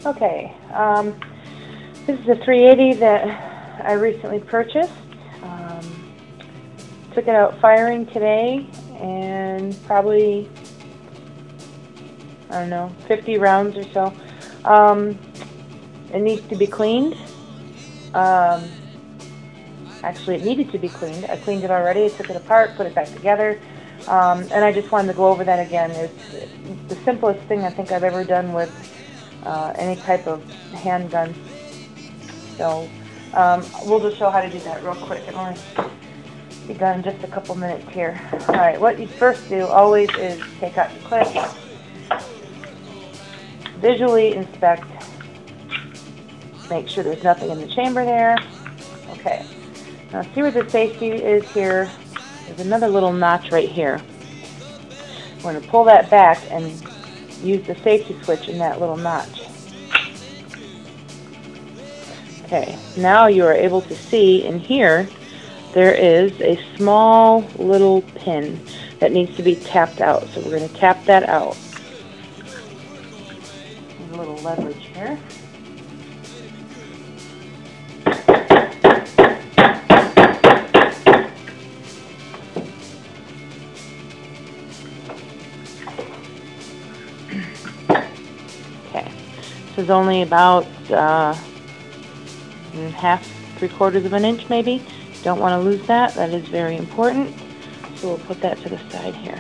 Okay, this is a 380 that I recently purchased. Took it out firing today, and probably, I don't know, 50 rounds or so. It needs to be cleaned. Um, Actually, it needed to be cleaned. I cleaned it already. I took it apart, put it back together, and I just wanted to go over that again. It's the simplest thing I think I've ever done with any type of handgun. So we'll just show how to do that real quick. It'll only be done in just a couple minutes here. All right, what you first do always is take out your clip, visually inspect, make sure there's nothing in the chamber there. Okay, now see where the safety is here? There's another little notch right here. We're going to pull that back and use the safety switch in that little notch. Okay, now you are able to see in here there is a small little pin that needs to be tapped out. So we're going to tap that out. There's a little leverage here. Okay, this is only about half, 3/4 of an inch maybe. Don't want to lose that. That is very important. So we'll put that to the side here.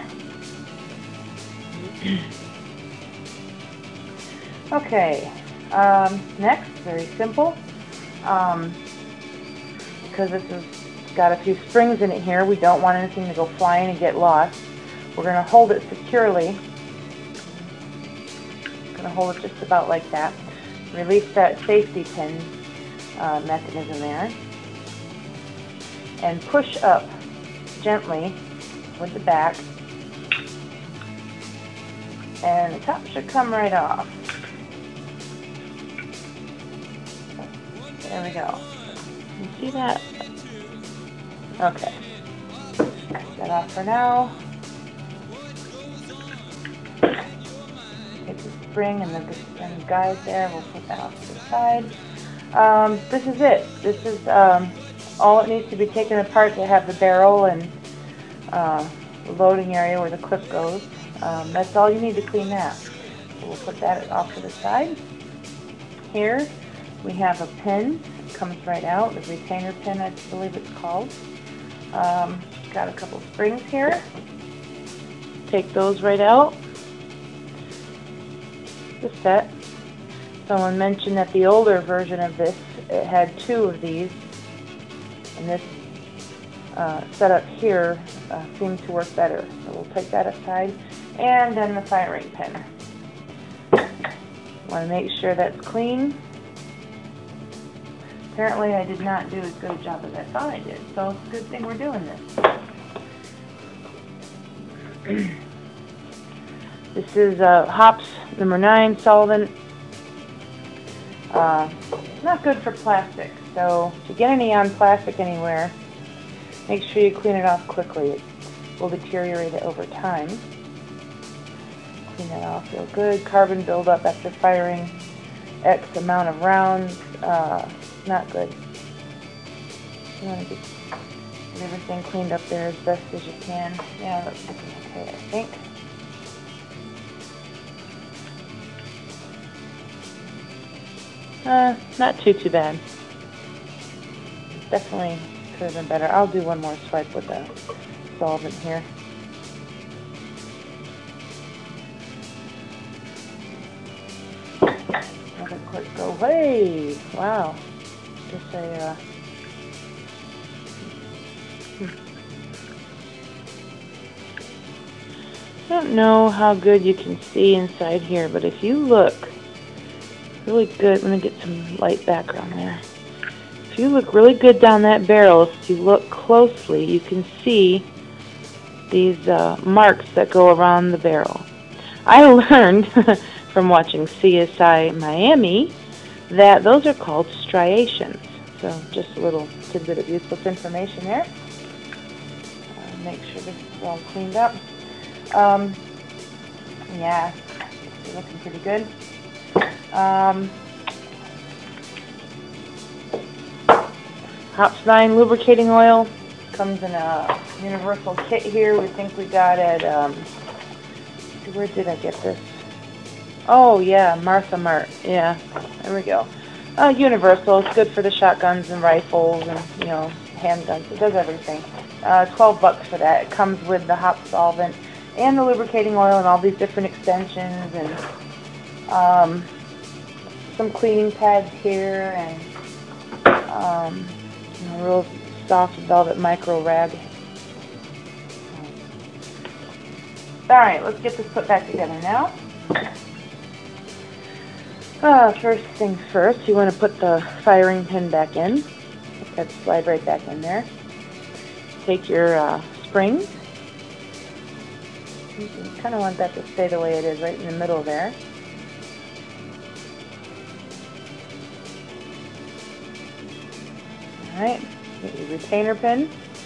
Okay, next, very simple. Because this has got a few springs in it here, we don't want anything to go flying and get lost. We're going to hold it securely. Going to hold it just about like that. Release that safety pin mechanism there. And push up gently with the back. And the top should come right off. There we go. You see that? Okay. Take that off for now. Take the spring and the guide there. We'll put that off to the side. This is it. This is all it needs to be taken apart to have the barrel and the loading area where the clip goes. That's all you need to clean that. So we'll put that off to the side. Here we have a pin. It comes right out. The retainer pin, I believe it's called. Got a couple springs here. Take those right out. The set. Someone mentioned that the older version of this, it had 2 of these. And this setup here seemed to work better. So we'll take that aside. And then the firing pin. Want to make sure that's clean. Apparently I did not do as good a job as I thought I did. So it's a good thing we're doing this. This is Hops number 9 solvent. Not good for plastic. So if you get any on plastic anywhere, make sure you clean it off quickly. It will deteriorate it over time. Clean that off real good. Carbon buildup after firing X amount of rounds. Not good. You want to get everything cleaned up there as best as you can. Yeah, that's looking okay, I think. Not too bad. Definitely could have been better. I'll do one more swipe with the solvent here. Another quick go away. Wow. Just a I don't know how good you can see inside here, but if you look really good, let me get some light background there. If you look really good down that barrel, if you look closely, you can see these marks that go around the barrel. I learned from watching CSI Miami that those are called striations. So just a little tidbit of useless information there. Make sure this is all cleaned up. Yeah, it's looking pretty good. Hops 9 lubricating oil comes in a universal kit here. We think we got it. Where did I get this? Oh yeah, Martha Mart. Yeah, there we go. Universal. It's good for the shotguns and rifles and handguns. It does everything. $12 for that. It comes with the hop solvent and the lubricating oil and all these different extensions and some cleaning pads here and a real soft velvet micro rag. Alright, let's get this put back together now. First things first, you want to put the firing pin back in. That slide right back in there. Take your springs. You kind of want that to stay the way it is, right in the middle there. Alright, get your retainer pin.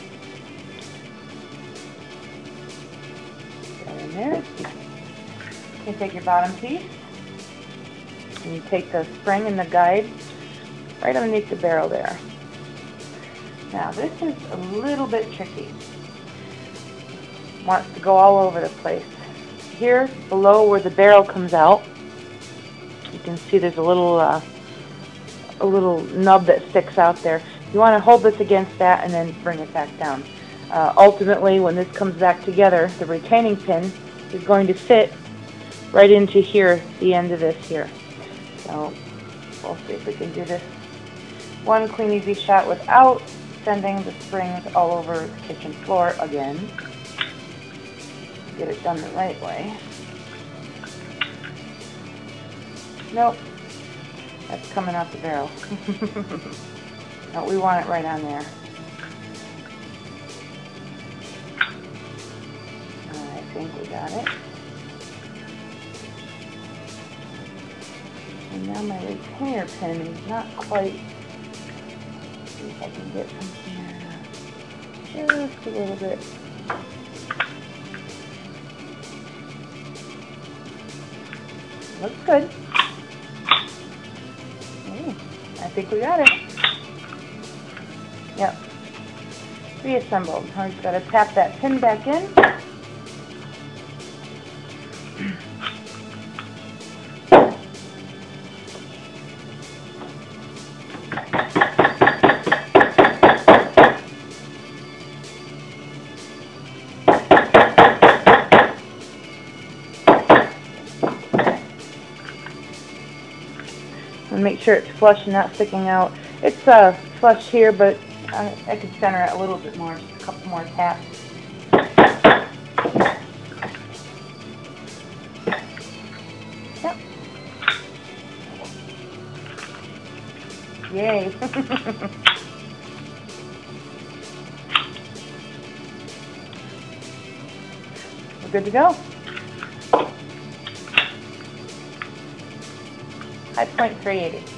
That in there. You take your bottom piece. And you take the spring and the guide right underneath the barrel there. Now this is a little bit tricky. Wants to go all over the place. Here below where the barrel comes out, you can see there's a little nub that sticks out there. You want to hold this against that and then bring it back down. Ultimately, when this comes back together, the retaining pin is going to fit right into here, the end of this here. So we'll see if we can do this one clean, easy shot without sending the springs all over the kitchen floor again. Get it done the right way. Nope, that's coming out the barrel. No, we want it right on there. I think we got it. And now my retainer pin is not quite. Let's see if I can get from here just a little bit. Looks good. Ooh, I think we got it. Yep. Reassembled. Now we've got to tap that pin back in. And make sure it's flush and not sticking out. It's flush here, but I could center it a little bit more, just a couple more taps. Yep. Yay. We're good to go. High point 380.